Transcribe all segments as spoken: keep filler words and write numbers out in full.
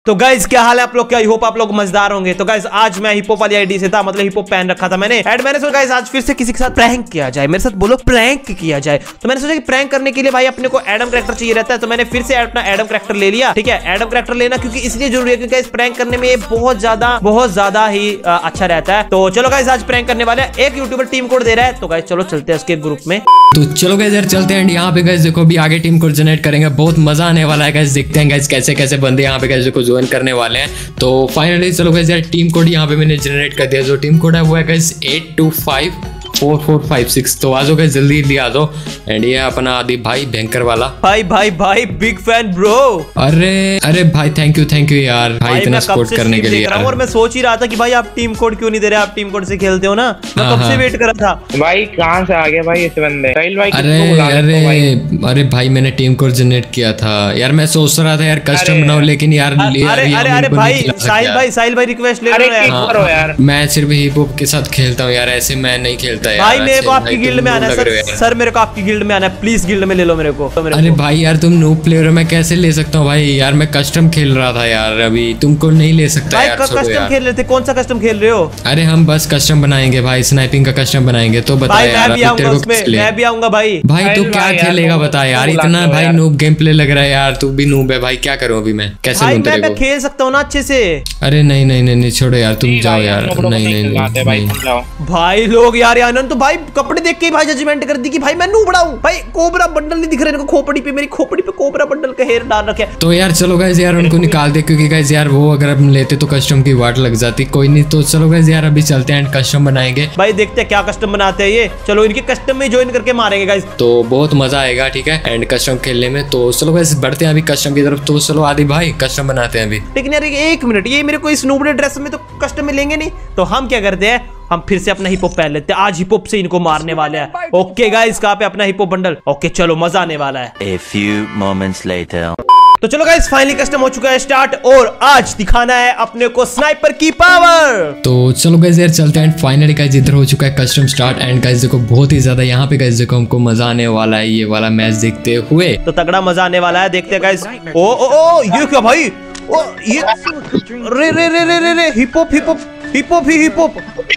तो गाइज क्या हाल है आप लोग, क्या आई होप आप लोग मजेदार होंगे। तो गाइज आज मैं हिपो वाली आईडी से था, मतलब हिपो पहन रखा था मैंने एंड मैंने सोचा गाइज आज फिर से किसी के साथ प्रैंक किया जाए, मेरे साथ बोलो प्रैंक किया जाए। तो मैंने सोचा कि प्रैंक करने के लिए भाई अपने को एडम कैरेक्टर चाहिए रहता है, तो मैंने फिर से अपना एडम कैरेक्टर ले लिया। ठीक है, एडम कैरेक्टर लेना क्योंकि इसलिए जरूरी है क्योंकि इस प्रैंक करने में ये बहुत ज्यादा बहुत ज्यादा ही आ, अच्छा रहता है। तो चलो गाइज आज प्रैंक करने वाले हैं, एक यूट्यूबर टीम कोड दे रहा है, तो गाइज चलो चलते हैं उसके ग्रुप में। तो चलो गाइस यार चलते हैं। यहाँ पे गाइस देखो भी आगे टीम कोड जनरेट करेंगे, बहुत मजा आने वाला है गाइस। देखते हैं गाइस कैसे कैसे बंदे यहाँ पे गाइस देखो ज्वाइन करने वाले हैं। तो फाइनली चलो गाइस यार टीम कोड यहाँ पे मैंने जनरेट कर दिया। जो टीम कोड है वो है guys eight two five four four five six. तो आ जाओ गाइस जल्दी जल्दी आ जाओ। एंड ये अपना आदि भाई भयंकर वाला भाई भाई भाई बिग फैन ब्रो। अरे अरे भाई थैंक यू थैंक यू यार भाई, भाई इतना सपोर्ट करने के लिए यार। और मैं सोच ही रहा था कि भाई आप टीम कोड क्यों नहीं दे रहे, आप टीम कोड से खेलते हो ना, मैं कब से वेट कर रहा था। भाई कहां से आ गए भाई इस बंदे भाई? अरे अरे अरे भाई मैंने टीम कोड जनरेट किया था यार, मैं सोच रहा था यार कस्टम बनाऊं, लेकिन यार अरे अरे अरे भाई साहिल भाई साहिल भाई रिक्वेस्ट ले रहे हो यार। मैं सिर्फ हिप हॉप के साथ खेलता हूँ यार, ऐसे मैं नहीं खेलता यार। भाई मेरे को आपकी गिल्ड में आना है सर, सर मेरे को आपकी गिल्ड में आना है, प्लीज गिल्ड में ले लो मेरे को। तो मेरे अरे को। भाई यार तुम नूब प्लेयर हो, मैं कैसे ले सकता हूँ भाई? यार मैं कस्टम खेल रहा था यार, अभी तुमको नहीं ले सकता भाई, यार। कस्टम खेल रहे थे, कौन सा कस्टम खेल रहे हो? अरे हम बस कस्टम बनाएंगे भाई, स्नाइपिंग का कस्टम बनाएंगे। तो बता यार, मैं भी आऊंगा उसमें, मैं भी आऊंगा भाई। भाई तू क्या खेलेगा बता यार, इतना भाई नूब गेम प्ले लग रहा है यार, तू भी नूब है भाई, क्या करूँ अभी मैं, कैसे लूं तेरे को? मैं खेल सकता हूँ ना अच्छे से। अरे नहीं नहीं नहीं छोड़ो यार, तुम जाओ यार। नहीं नहीं भाई लोग यार यार तो भाई कपड़े देख के भाई जजमेंट कर दी कि भाई मैं नूबड़ा हूं। भाई कोबरा बंडल नहीं दिख रहे इनको, खोपड़ी पे मेरी खोपड़ी पे कोबरा बंडल का हेयर डाल रखे। तो यार चलो गाइस यार उनको निकाल दे, क्योंकि गाइस यार वो अगर हम लेते तो कस्टम की वाट लग जाती। कोई नहीं, तो चलो गाइस यार अभी चलते हैं कस्टम बनाएंगे। भाई देखते हैं क्या कस्टम बनाते हैं ये। चलो इनके कस्टम में ज्वाइन करके मारेंगे गाइस, तो बहुत मजा आएगा। ठीक है, एंड कस्टम खेलने में। तो चलो गाइस बढ़ते हैं अभी कस्टम की तरफ। तो चलो आदि भाई कस्टम बनाते हैं अभी। लेकिन यार एक मिनट, ये मेरे को इस नूबड़े ड्रेस में तो कस्टम में लेंगे नहीं, तो हम क्या करते हैं, हम फिर से अपना हिपहॉप पहन लेते हैं। आज हिपहॉप से इनको मारने वाले हैं। ओके गाइस, कहाँ पे अपना हिपहॉप बंडल? ओके चलो मजा आने वाला है। A few moments later. तो चलो गाइस फाइनली कस्टम हो चुका है स्टार्ट, और आज दिखाना है अपने को स्नाइपर की पावर। तो चलो गाइस यार चलते हैं। फाइनली गाइस इधर हो चुका है कस्टम स्टार्ट। एंड गाइस देखो बहुत ही ज्यादा यहाँ पे गाइस देखो हमको मजा आने वाला है ये वाला मैच देखते हुए। तो तगड़ा मजा आने वाला है, देखते हैं गाइस। ओ ओ ओ ये क्या भाई, ओ ये रे रे रे रे रे रे हिपहॉप हिपहॉप हिपहॉप ही हिपहॉप,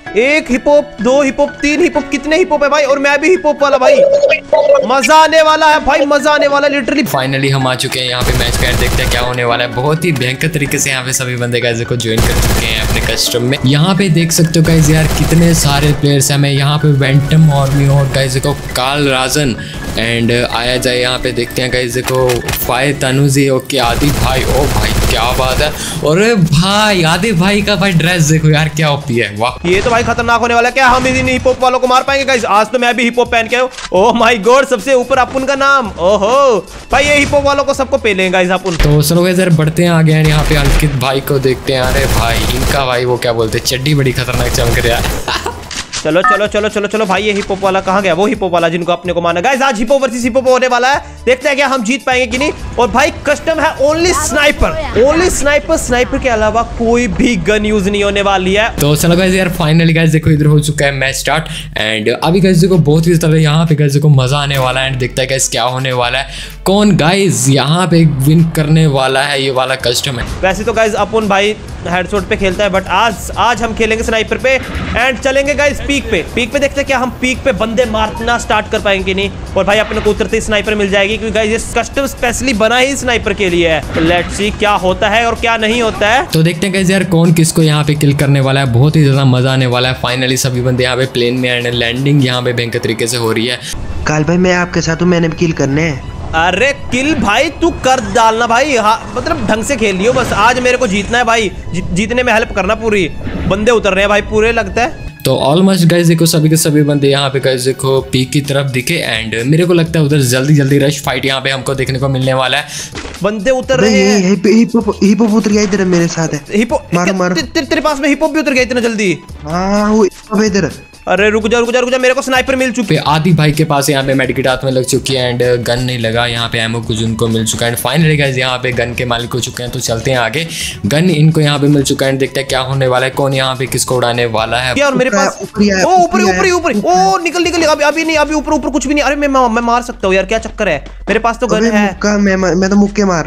एक हिपहॉप दो हिपहॉप तीन हिपहॉप, कितने हिपहॉप है भाई? और मैं भी हिपहॉप वाला भाई, मजा आने वाला है भाई, मजा आने वाला लिटरली। फाइनली हम आ चुके हैं यहाँ पे मैच कर, देखते हैं क्या होने वाला है। बहुत ही भयंकर तरीके से यहाँ पे सभी बंदे गाइस को ज्वाइन कर चुके हैं अपने कस्टम में। यहाँ पे देख सकते हो गाइस यार कितने सारे प्लेयर्स हैं। मैं यहाँ पे वेंटम और मी और गाइस को काल राजन एंड आया जाए यहाँ पे, देखते हैं गाइस को फाय तनुजी ओके आदि भाई। ओ भाई क्या बात है, और भाई आदि भाई का भाई ड्रेस देखो यार क्या ओपी है, वाह ये तो भाई खतरनाक होने वाला है। क्या हम इन हिपहॉप वालों को मार पाएंगे गाइस? आज तो मैं भी हिपहॉप पहन के आया हूं। ओह माय गॉड, सबसे ऊपर अपुन का नाम। ओहो भाई ये हिपहॉप वालों को सबको पे लेंगे गाइस अपुन। तो चलो गाइस यार बढ़ते हैं आगे। यहाँ पे अंकित भाई को देखते हैं। अरे भाई इनका भाई वो क्या बोलते हैं, चड्डी बड़ी खतरनाक चमक रहा है। चलो चलो चलो चलो चलो भाई, ये हिपहॉप वाला कहाँ गया? वो हिपहॉप वाला जिनको अपने को मारना। गाइस आज हिपहॉप वर्सेस हिपहॉप होने वाला है, देखते हैं क्या हम जीत पाएंगे कि नहीं। और भाई कस्टम है only sniper, only sniper, sniper के अलावा कोई भी गन यूज नहीं होने वाली है। तो चलो गाइस यार फाइनली गाइस देखो इधर हो चुका है मैच स्टार्ट। एंड अभी गाइस देखो बहुत ही तरह यहाँ पे गाइस देखो मजा आने वाला है। एंड देखता है गाइस क्या होने वाला है, कौन गाइस यहाँ पे विन करने वाला है ये वाला कस्टम है। वैसे तो गाइस अपन भाई हेडशॉट पे खेलता है, बट आज आज हम खेलेंगे स्नाइपर पे एंड चलेंगे गाइस पीक पे। पीक पे देखते हैं क्या हम पीक पे बंदे मारना स्टार्ट कर पाएंगे नहीं। और भाई अपने को उतरते ही स्नाइपर मिल जाएगी, क्योंकि गाइस ये कस्टम स्पेशली बना ही स्नाइपर के लिए है। तो लेट्स सी क्या होता है और क्या नहीं होता है। तो देखते हैं गाइस यार कौन किसको यहाँ पे किल करने वाला है। बहुत ही ज्यादा मजा आने वाला है। फाइनली सभी बंदे यहाँ पे प्लेन में एंड लैंडिंग यहाँ पे भयंकर तरीके से हो रही है। काल भाई मैं आपके साथ हूँ, मैंने भी किल करने हैं। अरे किल भाई तू कर डालना भाई, हाँ मतलब ढंग से खेल लियो बस। आज मेरे को जीतना है भाई, जी, जीतने में हेल्प करना पूरी। बंदे उतर रहे हैं भाई पूरे लगता है। तो ऑलमोस्ट गाइस देखो सभी के सभी बंदे यहाँ पे गाइस देखो पीक की तरफ दिखे। एंड मेरे को लगता है उधर जल्दी जल्दी रश फाइट यहाँ पे हमको देखने को मिलने वाला है। बंदे उतर रहे हैं। हिपहॉप उतर गया इधर मेरे साथ है। हिपहॉप मारो मारो, तेरे पास में हिपहॉप भी उतर गया इतना जल्दी? हाँ वो इधर। अरे रुक जा रुक जा रुक जा, मेरे को स्नाइपर मिल चुकी है। आदि भाई के पास यहाँ पे मेडिकेट हाथ में लग चुकी है एंड गन नहीं लगा। यहाँ पे एमो कुछ उनको मिल चुका है। एंड फाइनली गाइस यहाँ पे गन के मालिक हो चुके हैं। तो चलते हैं आगे, गन इनको यहाँ पे मिल चुका है। देखते हैं क्या होने वाला है, कौन यहाँ पे किसको उड़ाने वाला है। यार मेरे पास ओ ऊपर ऊपर ऊपर ओ निकल निकल, अभी अभी नहीं, अभी ऊपर ऊपर कुछ भी नहीं। अरे मैं मैं मार सकता हूँ यार, क्या चक्कर है? मेरे पास तो गन है। मैं मैं तो मुक्के मार रहा हूँ।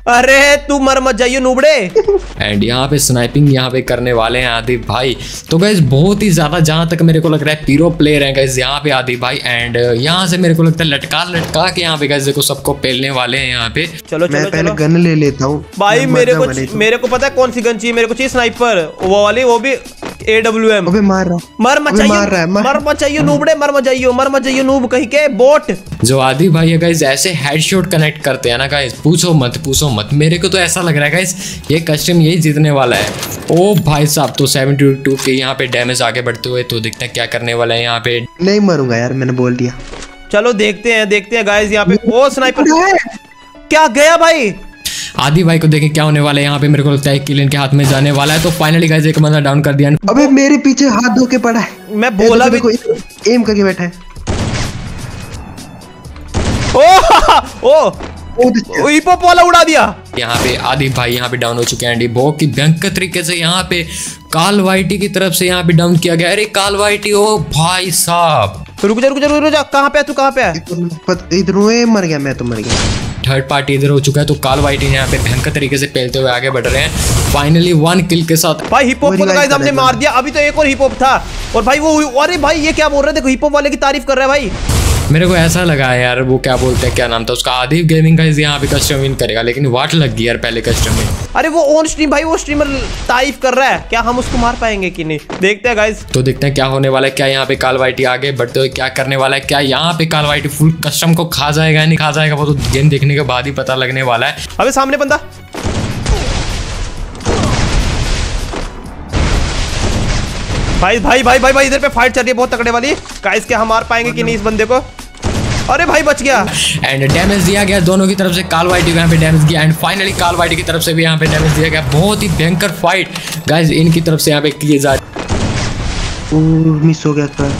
अरे तू मर मत जाइयो नूबड़े। एंड यहाँ पे स्नाइपिंग यहाँ पे करने वाले हैं आदिब भाई। तो गाइस बहुत ही ज्यादा जहां तक मेरे को लग रहा है पीरो प्लेयर हैं गाइस यहाँ पे आदिब भाई। एंड यहाँ से मेरे को लगता है लटका लटका के यहाँ पे गाइस देखो सबको पेलने वाले हैं यहाँ पे। चलो मैं चलो पहले चलो गन ले लेता हूँ भाई। मेरे को मेरे को पता है कौन सी गन चाहिए मेरे को। चाहिए स्नाइपर वो वाली, वो भी ए डब्ल्यू एम। अबे मार रहा मर मत अबे जाइयो, मार रहा है, मार- मर मत जाइयो नूबड़े, मर मत जाइयो, मर मत जाइयो नूब कहीं के बोट। जो आदिब भाई है गाइस ऐसे हेडशॉट कनेक्ट करते हैं ना गाइस, पूछो मत पूछो मत। मेरे को तो ऐसा लग रहा है गाइस ये कस्टम यही जीतने वाला है। ओ भाई साहब तो सेवेंटी टू के यहाँ पे डैमेज आगे बढ़ते हुए। तो देखते हैं क्या करने वाला है यहाँ पे। नहीं मरूंगा यार, मैंने बोल दिया। चलो देखते हैं देखते हैं गाइस यहाँ पे। ओ स्नाइपर क्या गया भाई। आदि भाई को देखें क्या होने वाला है यहाँ पे। मेरे को लगता है किल इनके हाथ में जाने वाला है। तो फाइनली गाइस एक बंदा डाउन कर दिया। अबे मेरे पीछे हाथ धो के पड़ा है। मैं बोला भी एम करके बैठा है। ओ ओ ओ हिप-हॉप वाला उड़ा दिया। यहाँ पे आदि भाई यहाँ पे डाउन हो चुके हैं। बहुत ही भयंकर तरीके से यहाँ पे काल वाइटी की तरफ से यहाँ पे डाउन किया गया। अरे काल वाइटी ओ भाई साहब। रुक जा रुक जा रुक जा। कहाँ पे है तू, कहाँ पे है? इधर मर गया मैं, तो मर गया। थर्ड पार्टी इधर हो चुका है। तो काल वाइटी यहाँ पे भयंकर तरीके से पेलते हुए आगे बढ़ रहे हैं। फाइनली वन किल के साथ भाई हिप-हॉप को तो गाइस हमने मार दिया। अभी तो एक और हिप-हॉप था और भाई वो, अरे भाई ये क्या बोल रहे थे, देखो हिप-हॉप वाले की तारीफ कर रहा है भाई। मेरे को ऐसा लगा यार वो क्या बोलते हैं, क्या नाम था उसका, आदिब गेमिंग गाइस यहाँ पे कस्टम विन करेगा। लेकिन वाट लग गई यार पहले कस्टम में। अरे वो ऑन स्ट्रीम भाई, वो स्ट्रीमर तारीफ कर रहा है, क्या हम उसको मार पाएंगे कि नहीं, देखते हैं गाइस। तो देखते हैं क्या होने वाला है। क्या यहाँ पे काल वाइटी आगे बढ़ते हुए क्या करने वाला है। क्या यहाँ पे काल वाइटी फुल कस्टम को खा जाएगा नहीं खा जाएगा, वो तो गेम देखने के बाद ही पता लगने वाला है। अबे सामने बंदा। भाई भाई भाई भाई भाई इधर पे फाइट चल रही है बहुत तगड़े वाली। गाइस क्या हम मार पाएंगे कि नहीं इस बंदे को। अरे भाई बच गया। एंड डैमेज दिया गया दोनों की तरफ से। काल वाइटी को यहाँ पे डैमेज दिया एंड फाइनली काल वाइटी की तरफ से भी यहाँ पे डैमेज दिया गया। बहुत ही भयंकर फाइट गाइस इनकी तरफ से यहाँ पे किए जा रहे। मिस हो गया था।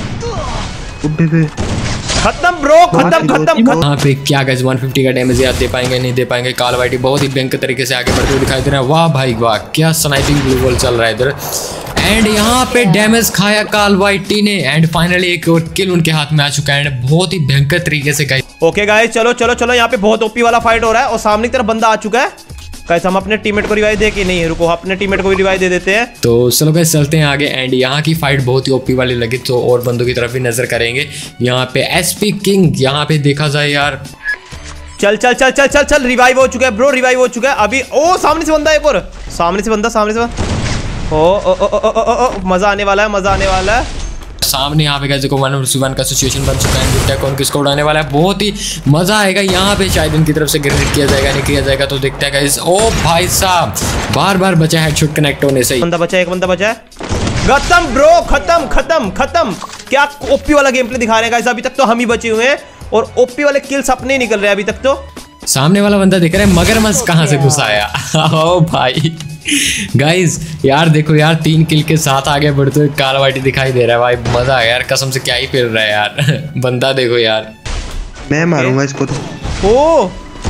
खत्म ब्रो, खत्म खत्म खत्म। यहाँ पे क्या गाइस वन फिफ्टी का डैमेज याद दे पाएंगे नहीं दे पाएंगे। काल वाइटी बहुत ही भयंकर तरीके से आगे बढ़ते हुए दिखाई दे रहा है। वाह भाई वाह क्या स्नाइपिंग ब्लू वॉल चल रहा है इधर। एंड यहाँ पे डैमेज खाया काल वाइटी ने एंड फाइनली एक और किल उनके हाथ में आ चुका है एंड बहुत ही भयंकर तरीके से गाइस। ओके गाइस चलो चलो चलो, यहाँ पे बहुत ओपी वाला फाइट हो रहा है और सामने की तरफ बंदा आ चुका है। गाइस हम अपने टीममेट को रिवाइव दे के नहीं, रुको अपने टीममेट को भी रिवाइव दे देते हैं। तो चलो गाइस चलते हैं आगे। एंड यहाँ की फाइट बहुत ही ओपी वाली लगी तो और बंदों की तरफ भी नजर करेंगे। यहाँ पे एसपी किंग यहाँ पे देखा जाए यार। चल चल चल चल चल चल रिवाइव हो चुका है ब्रो, रिवाइव हो चुका है अभी। ओ सामने से बंदा एक और, सामने से बंदा सामने से बंदा। ओ ओ ओ ओ ओ ओ मजा आने वाला है, मजा आने वाला है। सामने यहाँ पे देखो वन वर्सेस वन का सिचुएशन बन चुका है। देखते हैं कौन किसको उड़ाने वाला है। बहुत ही मजा आएगा यहाँ पे। शायद इनकी तरफ से ग्रेनेड किया जाएगा नहीं किया जाएगा तो देखते हैं गाइस। ओ भाई साहब बार बार बचा हेडशॉट कनेक्ट होने से। बंदा बचा, एक बंदा बचा है। खत्म ब्रो, खत्म खत्म खत्म। क्या ओपी वाला गेम प्ले दिखा रहे हैं गाइस। अभी तक तो हम ही बचे हुए हैं और ओपी वाले किल्स अपने ही निकल रहे हैं अभी तक तो। सामने वाला बंदा दिख रहा है मगरमच्छ कहाँ से घुस आया। ओ भाई गाइस यार देखो यार तीन किल के साथ आगे बढ़ते हुए काल वाइटी दिखाई दे रहा है भाई। मजा आया यार कसम से, क्या ही फिर रहा है यार। बंदा देखो यार। मैं मारूंगा इसको तो। ओ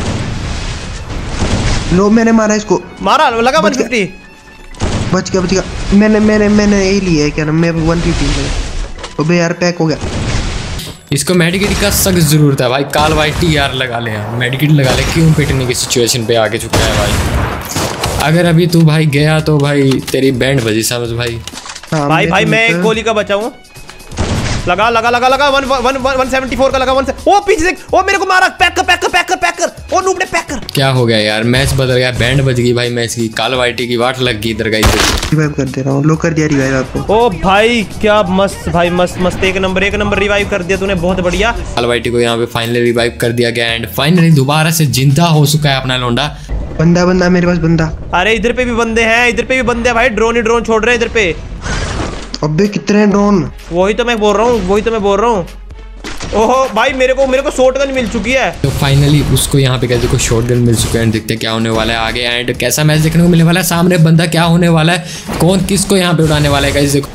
लो मैंने मारा इसको, मारा, लगा वन फिफ्टी। बच गया बच गया। मैंने मैंने मैंने ये लिया है क्या नाम, मैं वन फिफ्टी। अबे यार पैक हो गया। इसको मेडिकेट का सख्त जरूरत है भाई। काल वाइटी यार लगा ले यार, मेडिकेट लगा ले। क्यों पिटने की सिचुएशन पे आगे चुका है भाई। अगर अभी तू भाई गया तो भाई तेरी बैंड बजी समझ भाई। हाँ, भाई भाई मैं एक गोली का बचा हूँ। लगा लगा लगा लगा one one one seventy four का लगा। वन से ओ पीछे से ओ मेरे को मारा। पैक कर पैक कर पैक कर पैक कर ओ नूबड़े पैक कर। क्या हो गया यार, मैच बदल गया, बैंड बज गई भाई मैच की। काल वाइटी की वाट लग गई इधर गई। रिवाइव कर दे रहा हूँ, लो कर दिया रिवाइव आपको। ओ भाई क्या मस्त भाई, मस्त मस्त, एक नंबर एक नंबर रिवाइव कर दिया तूने, बहुत बढ़िया। काल वाइटी को यहाँ पे फाइनली रिवाइव कर दिया गया एंड फाइनली दोबारा से जिंदा हो चुका है अपना लोंडा। बंदा बंदा मेरे पास बंदा। अरे इधर पे भी बंदे हैं, इधर पे भी बंदे हैं भाई। ड्रोन ही ड्रोन छोड़ रहे हैं इधर पे। अबे कितने ड्रोन। वही तो मैं बोल रहा हूँ, वही तो मैं बोल रहा हूँ। ओहो भाई मेरे को मेरे को शॉटगन मिल चुकी है। तो फाइनली उसको यहाँ पे देखो शॉटगन मिल चुका है। देखते हैं क्या होने वाला है आगे एंड कैसा मैच देखने को मिलने वाला है। सामने बंदा क्या होने वाला है, कौन किसको यहाँ पे उड़ाने वाला है गाइस देखो।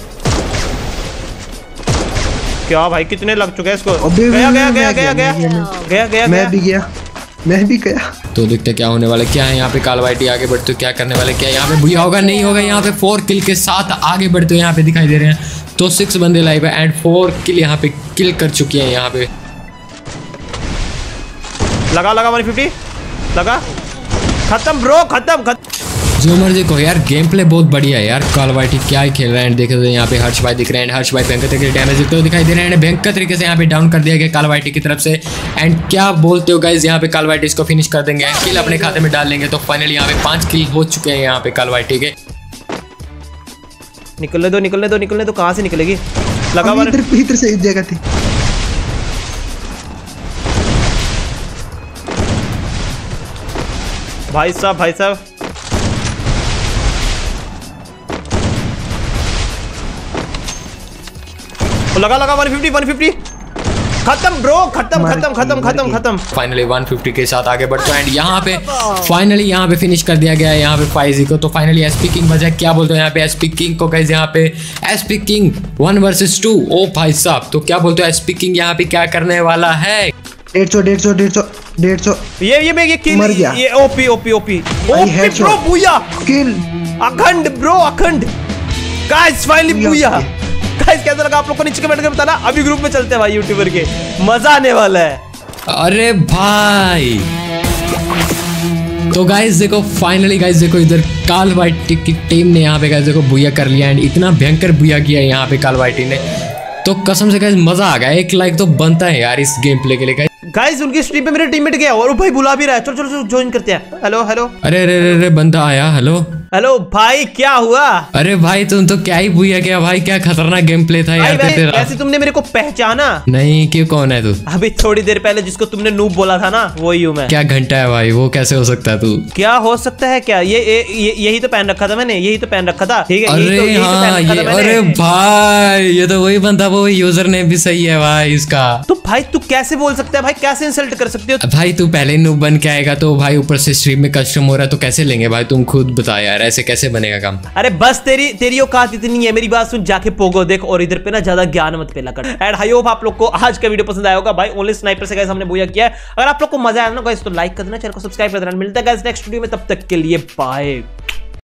क्या भाई कितने लग चुके हैं इसको। अबे गया गया मैं गया गया, गया मैं गया गया गया मैं भी गया मैं भी गया। तो देखते हैं क्या होने वाला है। क्या है यहाँ पे काल वाइटी आगे बढ़ते हुए क्या करने वाले, क्या यहाँ पे भूया होगा नहीं होगा। यहाँ पे फोर किल के साथ आगे बढ़ते हुए यहाँ पे दिखाई दे रहे हैं। तो सिक्स बंदे लाइव है एंड फोर किल यहाँ पे किल कर चुके हैं यहाँ पे। लगा लगा वन फिफ्टी लगा। खत्म ब्रो, खत्म खत्म। जो मर्जी को यार, गेम प्ले बहुत बढ़िया है यार। कॉल वाइटी क्या ही खेल रहे हैं। देखे तो यहाँ पे हर्ष भाई दिख रहे हैं, हर्ष भाई भयंकर तरीके से डैमेज देते हुए दिखाई दे रहे हैं, भयंकर तरीके से यहाँ पे डाउन कर दिया गया कॉल वाइटी की तरफ से। एंड क्या बोलते हो गाइज, यहाँ पे कॉल वाइटी इसको फिनिश कर देंगे, किल अपने खाते में डाल लेंगे। तो फाइनली यहाँ पे पांच किल हो चुके हैं यहाँ पे कॉल वाइटी के। निकलने दो, निकलने दो, निकलने दो। कहाँ से निकलेगी? लगा हुआ इधर इधर से इस जगह थी। भाई साहब, भाई साहब लगा लगा वन फिफ्टी वन फिफ्टी। खत्म ब्रो, खत्म खत्म खत्म खत्म खत्म। फाइनली वन फिफ्टी के साथ आगे बढ़ते हैं। एंड यहाँ पे फाइनली यहाँ पे फिनिश कर दिया गया है यहाँ पे फाइजी को। तो फाइनली एसपी किंग बचा। क्या बोलते हो यहाँ पे एसपी किंग को गाइस, यहाँ पे SP king one versus two. ओ भाई साहब, तो क्या बोलते हो एसपी किंग यहाँ पे क्या करने वाला है? डेढ़ सौ डेढ़ सौ डेढ़ सौ डेढ़ सौ। ये ये मैं ये किल मर गया। ये OP OP OP OP bro, booyah kill अखंड ब्रो, अखंड। Guys finally बुया। गाइस कैसा लगा आप लोग को नीचे कमेंट करके बताना। अभी ग्रुप में चलते हैं भाई यूट्यूबर के, मजा आने वाला है। अरे भाई तो गाइस देखो फाइनली गाइस देखो इधर कॉल वाइटी की टीम ने यहाँ पे गाइस देखो बुया कर लिया। एंड इतना भयंकर बुया किया यहाँ पे कॉल वाइटी ने, तो कसम से गाइस मजा आ गया। एक लाइक तो बनता है यार इस गेम प्ले के लिए। गाइस उनकी स्ट्रीम पे मेरे टीममेट गया और भाई बुला भी रहा है। चलो चलो चलो ज्वाइन करते हैं। Hello hello. अरे अरे अरे बंदा आया। हेलो हेलो भाई, क्या हुआ? अरे भाई तुम तो क्या ही बुया गया भाई, क्या खतरनाक गेम प्ले था यार तेरा। वैसे तुमने मेरे को पहचाना नहीं? क्यों, कौन है तू? अभी थोड़ी देर पहले जिसको तुमने नूब बोला था ना, वही हूँ मैं। क्या घंटा है भाई, वो कैसे हो सकता है तू? क्या हो सकता है क्या? ये, ये, ये यही तो पहन रखा था मैंने, यही तो पहन रखा था। ठीक है, अरे यही तो, यही हाँ तो ये, अरे भाई ये तो वही बंदा, वो यूजर नेम भी सही है भाई इसका। तो भाई तू कैसे बोल सकता है भाई, कैसे इंसल्ट कर सकते हो भाई? तू पहले नूब बन के आएगा तो भाई ऊपर से स्ट्रीम में कस्टम हो रहा है तो कैसे लेंगे भाई? तुम खुद बता यार, ऐसे कैसे बनेगा काम? अरे बस तेरी तेरी औकात इतनी है, मेरी बात सुन, जाके पोगो देख और इधर पे ना ज्यादा ज्ञान मत फैला कर। एंड आई होप आप लोग को आज का वीडियो पसंद आया होगा भाई। ओनली स्नाइपर से गाइस हमने बुया किया है। अगर आप लोग को मजा आया ना गाइस तो लाइक कर देना, चैनल को सब्सक्राइब कर देना। मिलता है गाइस नेक्स्ट वीडियो में, तब तक के लिए बाय।